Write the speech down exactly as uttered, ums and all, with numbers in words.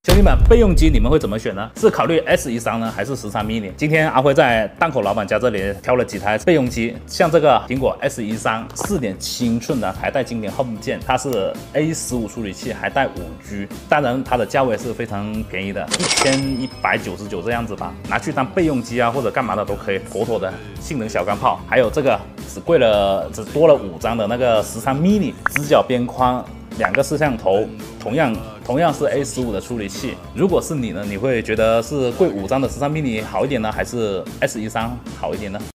兄弟们，备用机你们会怎么选呢？是考虑 S 十三呢，还是十三 mini？ 今天阿辉在档口老板家这里挑了几台备用机，像这个苹果 S 十三 四点七英寸的，还带经典 Home 键，它是 A 十五 处理器，还带 五 G， 当然它的价位是非常便宜的，一千一百九十九这样子吧，拿去当备用机啊或者干嘛的都可以，妥妥的性能小钢炮。还有这个只贵了，只多了五张的那个十三 mini， 直角边框。 两个摄像头，同样同样是 A 十五 的处理器。如果是你呢，你会觉得是贵五张的十三 mini 好一点呢，还是 S 十三好一点呢？